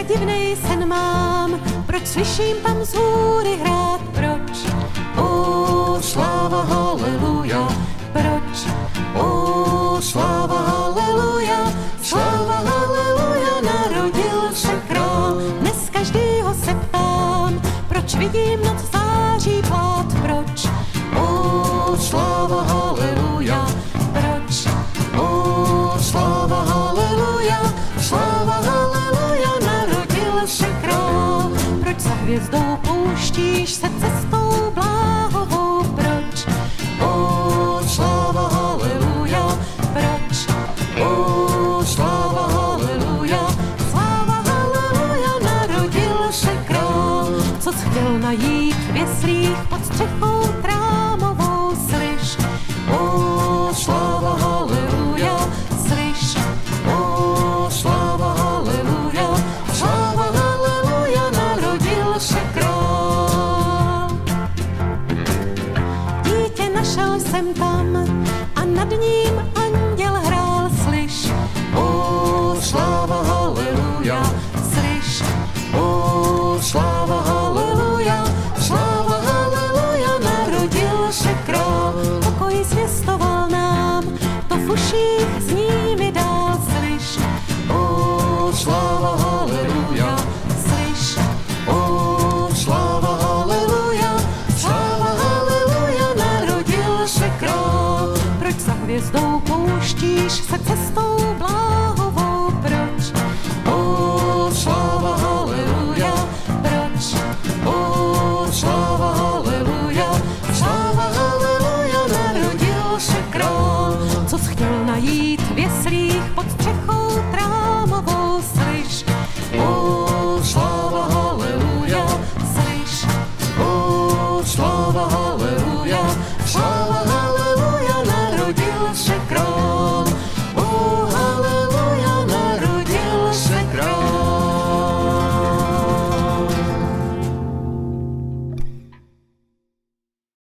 divnej sen mám, proč slyším tam z hůry hrát, proč? O, sláva, haleluja, proč? O, sláva, haleluja, narodil se král. Dnes každýho se ptám, proč vidím noc září plát, proč? O, sláva, haleluja, proč? O, sláva, haleluja, narodil se král. Proč za hvězdou pouštíš se cestou bláhovou, proč? O, sláva, haleluja, proč? O, sláva, haleluja, narodil se král. Co chtěl najít v jeslích pod střechou trámovou, slyš? O, sláva, haleluja, slyš? O, sláva, haleluja, narodil se král. Dítě našel jsem tam a nad ním anděl hrál, slyš? O, sláva, haleluja, slyš? O, sláva, haleluja, narodil se král. Pokoj zvěstoval nám, to v uších zní mi dál, slyš? O, sláva, haleluja, slyš? O, sláva, haleluja, narodil se král. Proč za hvězdou pouštíš se cestou bláho?